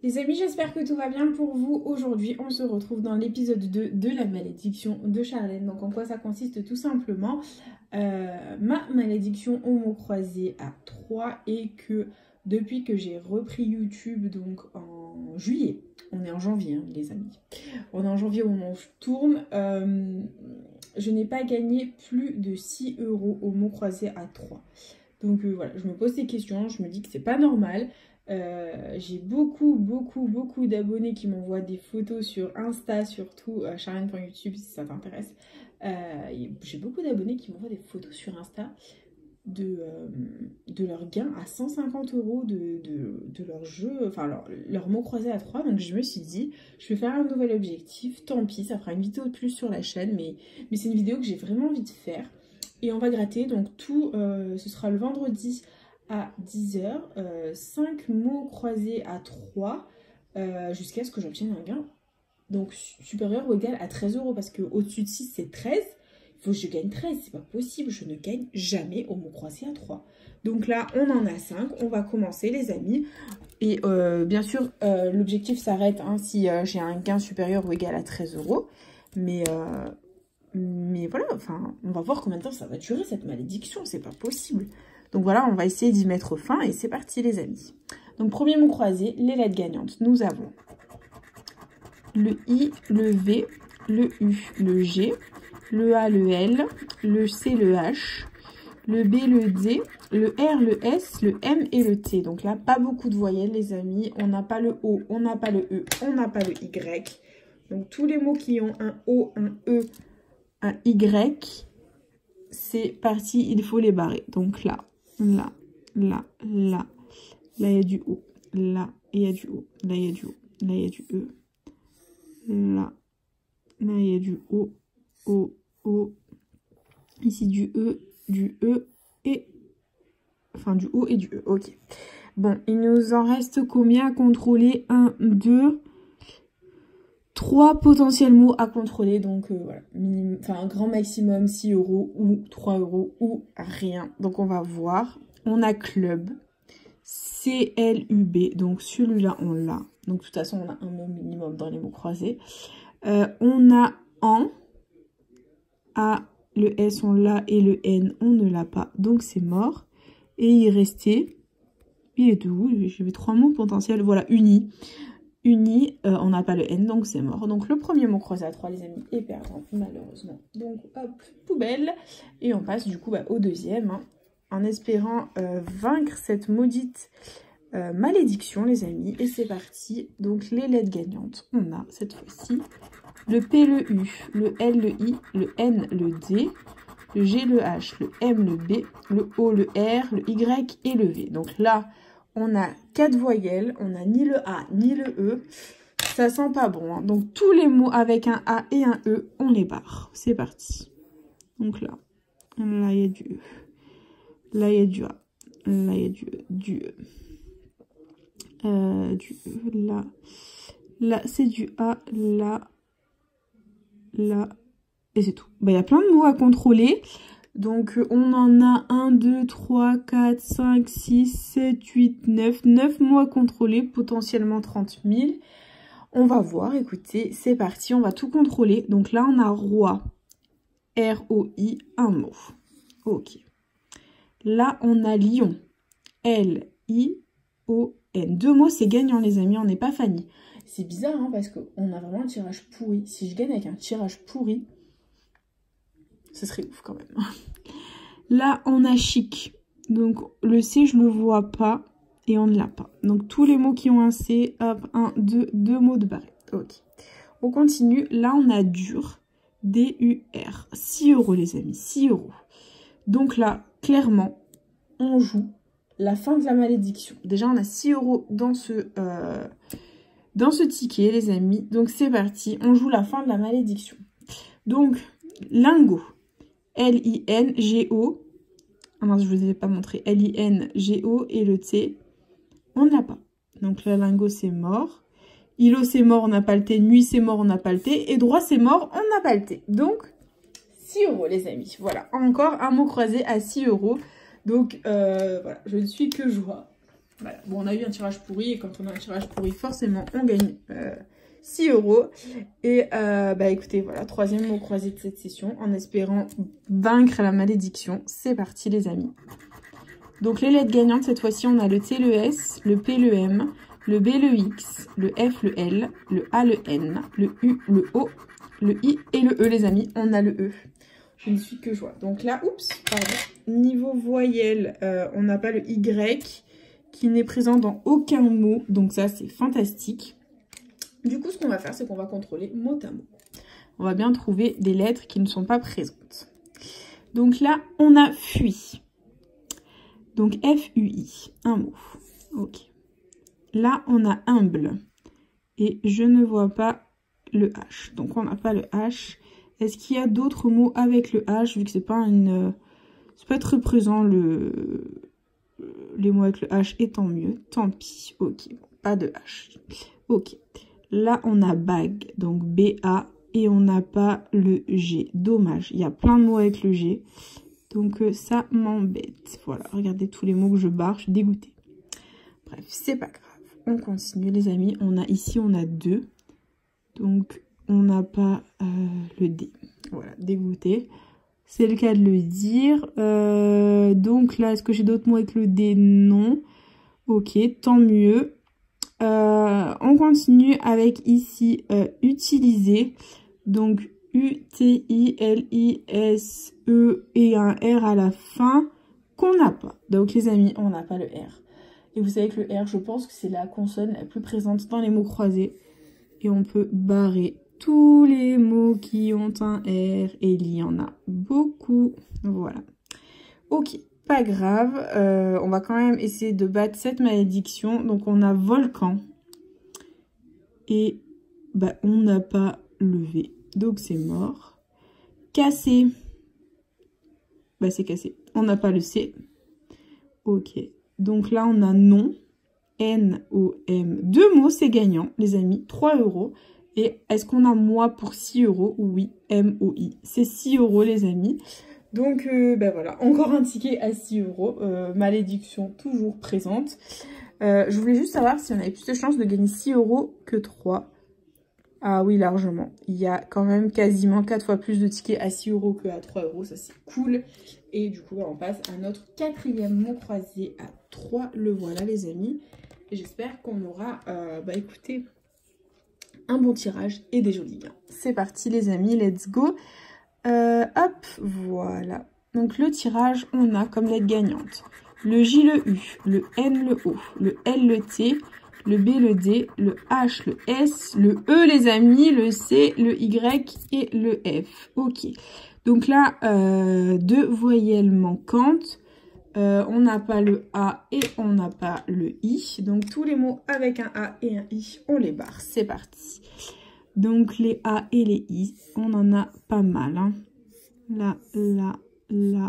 Les amis, j'espère que tout va bien pour vous. Aujourd'hui, on se retrouve dans l'épisode 2 de la malédiction de Charlène. Donc en quoi ça consiste tout simplement ma malédiction au mot croisé à 3 et que depuis que j'ai repris YouTube donc en juillet, on est en janvier hein, les amis, on est en janvier au moment où je tourne, je n'ai pas gagné plus de 6 € au mot croisé à 3. Donc voilà, je me pose des questions, je me dis que c'est pas normal. J'ai beaucoup d'abonnés qui m'envoient des photos sur Insta, surtout charlène.youtube si ça t'intéresse. J'ai beaucoup d'abonnés qui m'envoient des photos sur Insta de leur gain à 150 € de leur jeu, enfin leur mot croisé à 3. Donc je me suis dit, je vais faire un nouvel objectif, tant pis, ça fera une vidéo de plus sur la chaîne, mais c'est une vidéo que j'ai vraiment envie de faire. Et on va gratter, donc tout, ce sera le vendredi à 10 h, 5 mots croisés à 3 jusqu'à ce que j'obtienne un gain donc supérieur ou égal à 13 € parce que au-dessus de 6 c'est 13. Il faut que je gagne 13, c'est pas possible, je ne gagne jamais au mot croisé à 3. Donc là on en a 5, on va commencer les amis. Et bien sûr l'objectif s'arrête hein, si j'ai un gain supérieur ou égal à 13 €. Mais voilà, enfin, on va voir combien de temps ça va durer cette malédiction, c'est pas possible. Donc voilà, on va essayer d'y mettre fin et c'est parti les amis. Donc premier mot croisé, les lettres gagnantes. Nous avons le I, le V, le U, le G, le A, le L, le C, le H, le B, le D, le R, le S, le M et le T. Donc là, pas beaucoup de voyelles les amis. On n'a pas le O, on n'a pas le E, on n'a pas le Y. Donc tous les mots qui ont un O, un E, un Y, c'est parti, il faut les barrer. Donc là, là, là, là, là il y a du O, là il y a du O, là il y a du O, là il y a du E, là, là il y a du O, O, O, ici du E et, enfin du O et du E, ok. Bon, il nous en reste combien à contrôler? 1, 2, 3 potentiels mots à contrôler, donc voilà, un grand maximum 6 € ou 3 € ou rien. Donc on va voir. On a club, CLUB, donc celui-là on l'a. Donc de toute façon on a un mot minimum dans les mots croisés. On a en, A, le S on l'a et le N on ne l'a pas, donc c'est mort. Et il restait, il est où? J'avais 3 mots potentiels, voilà, uni. Uni, on n'a pas le N, donc c'est mort. Donc le premier mot croisé à 3, les amis, est perdant, malheureusement. Donc hop, poubelle. Et on passe du coup au deuxième, hein, en espérant vaincre cette maudite malédiction, les amis. Et c'est parti. Donc les lettres gagnantes, on a cette fois-ci le P, le U, le L, le I, le N, le D, le G, le H, le M, le B, le O, le R, le Y et le V. Donc là, on a 4 voyelles, on n'a ni le A ni le E, ça sent pas bon. Hein. Donc tous les mots avec un A et un E, on les barre. C'est parti. Donc là il y a du E, là il y a du A, là il y a du E, du E, là c'est du A, là, et c'est tout. Il y a plein de mots à contrôler. Donc, on en a 1, 2, 3, 4, 5, 6, 7, 8, 9 mots à contrôler, potentiellement 30 000. On va voir, écoutez, c'est parti, on va tout contrôler. Donc là, on a roi, R-O-I, un mot. Ok. Là, on a lion, L-I-O-N. 2 mots, c'est gagnant, les amis, on n'est pas Fanny. C'est bizarre, hein, parce qu'on a vraiment un tirage pourri. Si je gagne avec un tirage pourri, ce serait ouf quand même. Là, on a chic. Donc, le C, je ne le vois pas. Et on ne l'a pas. Donc, tous les mots qui ont un C, hop, 1, 2, 2 mots de barré. Ok. On continue. Là, on a dur. D-U-R. 6 € les amis. 6 €. Donc là, clairement, on joue la fin de la malédiction. Déjà, on a 6 € dans ce ticket, les amis. Donc, c'est parti. On joue la fin de la malédiction. Donc, lingot. L-I-N-G-O. Ah non, je ne vous ai pas montré. L-I-N-G-O et le T, on ne l'a pas. Donc là, lingot, c'est mort. Îlot, c'est mort, on n'a pas le T. Nuit, c'est mort, on n'a pas le T. Et droit, c'est mort, on n'a pas le T. Donc, 6 € les amis. Voilà, encore un mot croisé à 6 €. Donc, voilà, je ne suis que joie. Voilà. Bon, on a eu un tirage pourri et quand on a un tirage pourri, forcément, on gagne 6 €. Et bah écoutez, voilà, 3e mot croisé de cette session en espérant vaincre la malédiction. C'est parti les amis. Donc les lettres gagnantes, cette fois-ci, on a le T, le S, le P, le M, le B, le X, le F, le L, le A, le N, le U, le O, le I et le E les amis. On a le E. Je ne suis que joie. Donc là, oups, pardon. Niveau voyelle, on n'a pas le Y qui n'est présent dans aucun mot. Donc ça, c'est fantastique. Du coup, ce qu'on va faire, c'est qu'on va contrôler mot à mot. On va bien trouver des lettres qui ne sont pas présentes. Donc là, on a fui. Donc F-U-I, un mot. Ok. Là, on a humble. Et je ne vois pas le H. Donc on n'a pas le H. Est-ce qu'il y a d'autres mots avec le H, vu que c'est pas une... c'est pas très présent les mots avec le H, et tant mieux. Tant pis. Ok. Pas de H. Ok. Là, on a bag. Donc B-A. Et on n'a pas le G. Dommage. Il y a plein de mots avec le G. Donc ça m'embête. Voilà. Regardez tous les mots que je barre. Je suis dégoûtée. Bref, c'est pas grave. On continue les amis. On a ici, on a 2. Donc on n'a pas le D. Voilà, dégoûté. C'est le cas de le dire. Donc là, est-ce que j'ai d'autres mots avec le D? Non. Ok, tant mieux. On continue avec ici utiliser. Donc U-T-I-L-I-S-E et un R à la fin qu'on n'a pas. Donc les amis, on n'a pas le R. Et vous savez que le R, je pense que c'est la consonne la plus présente dans les mots croisés. Et on peut barrer tous les mots qui ont un R. Et il y en a beaucoup. Voilà. Ok, pas grave. On va quand même essayer de battre cette malédiction. Donc on a volcan. Et bah, on n'a pas le V. Donc c'est mort. Cassé. Bah c'est cassé. On n'a pas le C. Ok. Donc là on a non. N-O-M. 2 mots, c'est gagnant, les amis. 3 €. Et est-ce qu'on a moi pour 6 €? Oui, M-O-I. C'est 6 € les amis. Donc, ben voilà, encore un ticket à 6 €. Malédiction toujours présente. Je voulais juste savoir si on avait plus de chances de gagner 6 € que 3. Ah oui, largement. Il y a quand même quasiment 4 fois plus de tickets à 6 € que à 3 €. Ça, c'est cool. Et du coup, on passe à notre 4e mot croisé à 3. Le voilà, les amis. Et j'espère qu'on aura, écoutez, un bon tirage et des jolis gains. C'est parti, les amis. Let's go. Hop, voilà. Donc, le tirage, on a comme lettre gagnante le J, le U, le N, le O, le L, le T, le B, le D, le H, le S, le E, les amis, le C, le Y et le F. Ok. Donc là, 2 voyelles manquantes. On n'a pas le A et on n'a pas le I. Donc tous les mots avec un A et un I, on les barre. C'est parti. Donc les A et les I, on en a pas mal. Hein. Là, là, là.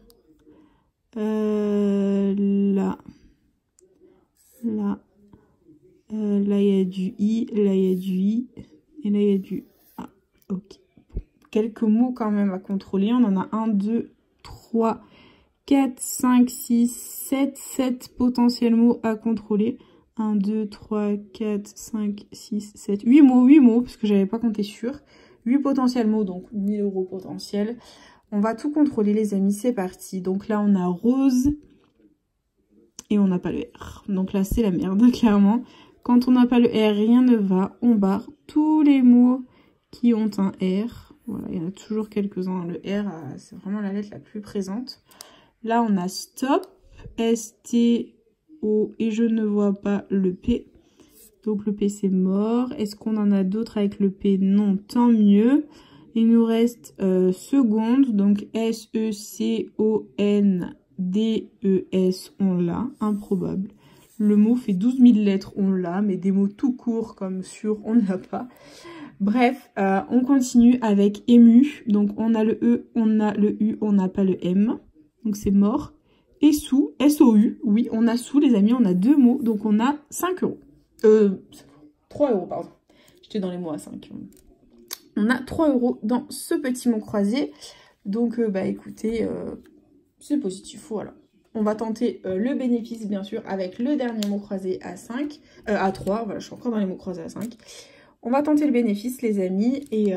Là. Là. Là, il y a du I. Là, il y a du I. Et là, il y a du A. Ok. Quelques mots quand même à contrôler. On en a 1, 2, 3, 4, 5, 6, 7 potentiels mots à contrôler. 1, 2, 3, 4, 5, 6, 7, 8 mots, parce que j'avais pas compté sur. 8 potentiels mots, donc 1000 € potentiels. On va tout contrôler, les amis, c'est parti. Donc là, on a rose et on n'a pas le R. Donc là, c'est la merde, clairement. Quand on n'a pas le R, rien ne va. On barre tous les mots qui ont un R. Voilà, il y en a toujours quelques-uns. Le R, c'est vraiment la lettre la plus présente. Là, on a stop, S-T-O, et je ne vois pas le P. Donc, le P, c'est mort. Est-ce qu'on en a d'autres avec le P? Non, tant mieux. Il nous reste seconde, donc S-E-C-O-N-D-E-S, on l'a, improbable. Le mot fait 12 000 lettres, on l'a, mais des mots tout courts comme sur, on ne l'a pas. Bref, on continue avec ému. Donc, on a le E, on a le U, on n'a pas le M. Donc, c'est mort. Et sous, S-O-U, oui, on a sous, les amis, on a 2 mots. Donc, on a 5 €. 3 €, pardon. J'étais dans les mots à 5. On a 3 € dans ce petit mot croisé. Donc, écoutez, c'est positif, voilà. On va tenter le bénéfice, bien sûr, avec le dernier mot croisé à 5, à 3. Voilà, je suis encore dans les mots croisés à 5. On va tenter le bénéfice, les amis, et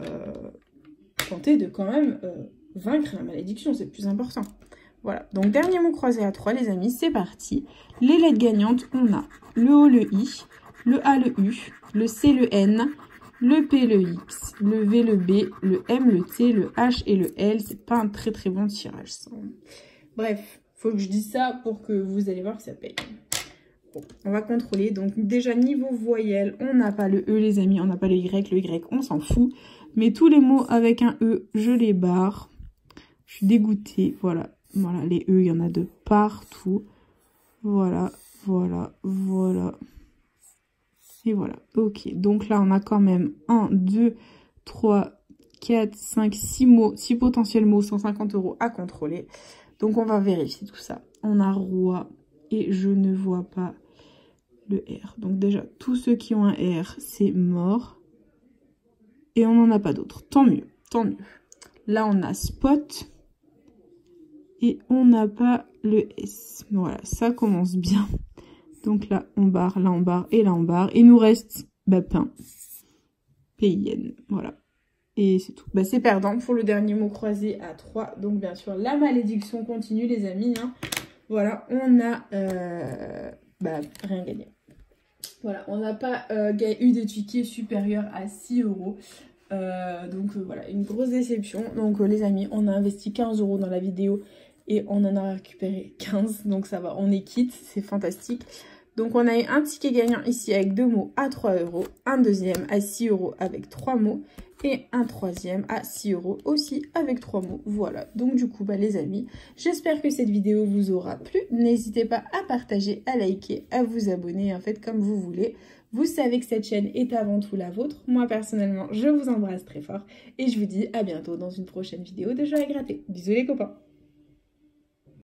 tenter de quand même vaincre la malédiction, c'est le plus important. Voilà, donc dernier mot croisé à 3, les amis, c'est parti. Les lettres gagnantes, on a le O, le I, le A, le U, le C, le N, le P, le X, le V, le B, le M, le T, le H et le L. C'est pas un très très bon tirage, ça. Bref, faut que je dise ça pour que vous allez voir que ça paye. Bon, on va contrôler. Donc déjà, niveau voyelle, on n'a pas le E, les amis, on n'a pas le Y. Le Y, on s'en fout. Mais tous les mots avec un E, je les barre. Je suis dégoûtée, voilà. Voilà, les E, il y en a de partout. Voilà, voilà, voilà. Et voilà, ok. Donc là, on a quand même 1, 2, 3, 4, 5, 6 mots, 6 potentiels mots, 150 € à contrôler. Donc on va vérifier tout ça. On a roi et je ne vois pas le R. Donc déjà, tous ceux qui ont un R, c'est mort. Et on n'en a pas d'autres. Tant mieux, tant mieux. Là, on a spot. Et on n'a pas le S. Voilà, ça commence bien. Donc là, on barre, là, on barre, et là, on barre. Il nous reste pain. PIN. Voilà. Et c'est tout. Bah, c'est perdant pour le dernier mot croisé à 3. Donc, bien sûr, la malédiction continue, les amis. Hein. Voilà, on a rien gagné. Voilà, on n'a pas eu des tickets supérieurs à 6 €. Donc, voilà, une grosse déception. Donc, les amis, on a investi 15 € dans la vidéo. Et on en a récupéré 15, donc ça va, on est quitte, c'est fantastique. Donc on a eu un ticket gagnant ici avec 2 mots à 3 €, un deuxième à 6 € avec 3 mots, et un troisième à 6 € aussi avec 3 mots. Voilà, donc du coup, les amis, j'espère que cette vidéo vous aura plu. N'hésitez pas à partager, à liker, à vous abonner, en fait, comme vous voulez. Vous savez que cette chaîne est avant tout la vôtre. Moi, personnellement, je vous embrasse très fort, et je vous dis à bientôt dans une prochaine vidéo de Jeux à gratter. Bisous les copains!